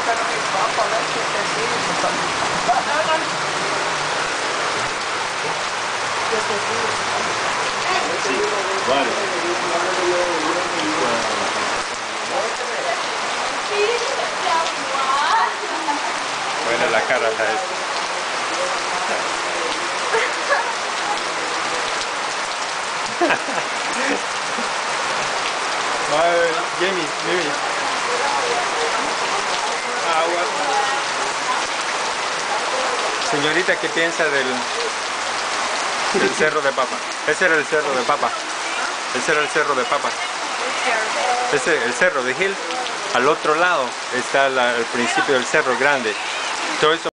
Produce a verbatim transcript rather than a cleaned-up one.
Sí, vale. Buena la cara a esta. Jamie, Jamie. Agua. Señorita, ¿qué piensa del, del cerro de Papa? Ese era el cerro de Papa. Ese era el cerro de Papa. Ese, el cerro de Hill. Al otro lado está la, el principio del cerro grande. Todo eso